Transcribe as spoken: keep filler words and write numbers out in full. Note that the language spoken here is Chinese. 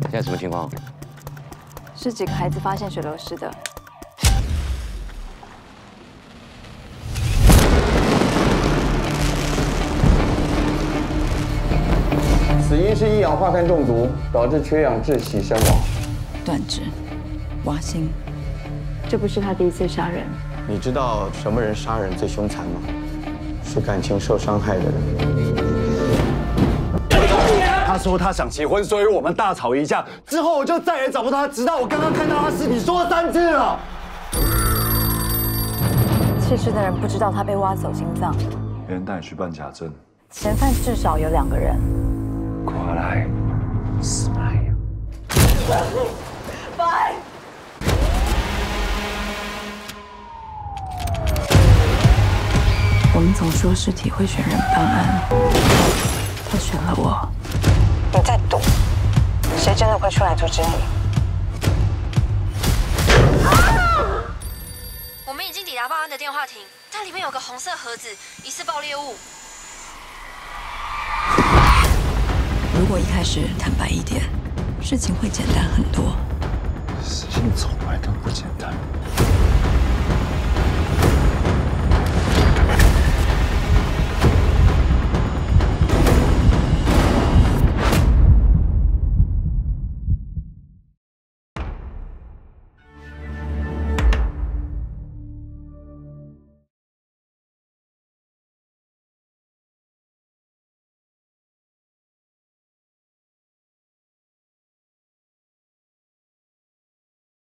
现在什么情况？ 是几个孩子发现水流失的。 死因是一氧化碳中毒，导致缺氧窒息身亡。 断肢、挖心，这不是他第一次杀人。 你知道什么人杀人最凶残吗？是感情受伤害的人。 他说他想结婚，所以我们大吵一架。之后我就再也找不到他，直到我刚刚看到他尸体，说了三次了。 弃尸的人不知道他被挖走心脏。 别人带你去办假证。 嫌犯至少有两个人。 过来，死来呀！ 拜。我们总说尸体会选人办案，他选了我。 你在赌，谁真的会出来阻止你？ 我们已经抵达报案的电话亭，它里面有个红色盒子，疑似爆裂物。 如果一开始坦白一点，事情会简单很多。 事情从来都不简单。